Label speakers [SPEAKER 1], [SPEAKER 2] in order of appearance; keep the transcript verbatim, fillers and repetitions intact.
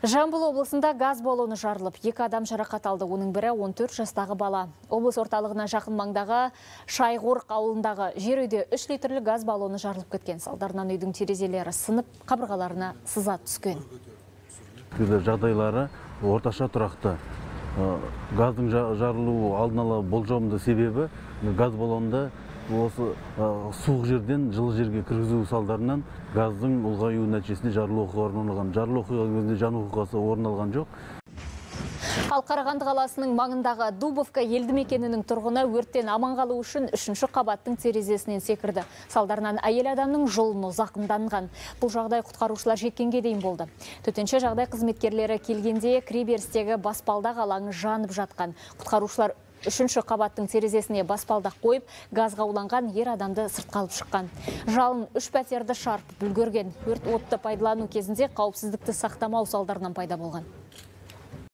[SPEAKER 1] Жамбыл облысында газ баллоны жарылып, екі адам жарақат алды, оның бірі он төрт жастағы бала. Облыс орталығына жақын маңдағы Шайғорық ауылындағы жер үйде үш литрлік газ баллоны жарылып кеткен. Салдарынан үйдің терезелері сынып, қабырғаларына сызат түскен.
[SPEAKER 2] Жағдайлары орташа тұрақты. Газдың жарылуы алдын ала болжамды себебі газ баллонында осы суық жерден жылы жерге кіргізу салдарынан газдың ұлғаюы нәтижесінде жарылу оқиғасы орын алған. Жарылу оқиғасында жану оқиғасы орын алған жоқ.
[SPEAKER 1] Ал Қарағанды қаласының маңындағы Дубовка елді мекенінің тұрғыны өрттен аман қалу үшін үшінші қабаттың терезесінен секірді. Салдарынан әйел адамның жұлыны зақымданған. Бұл жағдай құтқарушылар жеткенге дейін болды. Төтенше жағдай қызметкерлері келгенде кіреберістегі баспалдақ алаңы жанып жатқан. Құтқарушылар үшінші қабаттың терезесіне баспалдақ қойып, газға уланған ер адамды сыртқа алып шыққан. Жалын үш пәтерді шарпып үлгерген. Өрт отты пайдалану кезінде қауіпсіздікті сақтамау салдарынан пайда болған.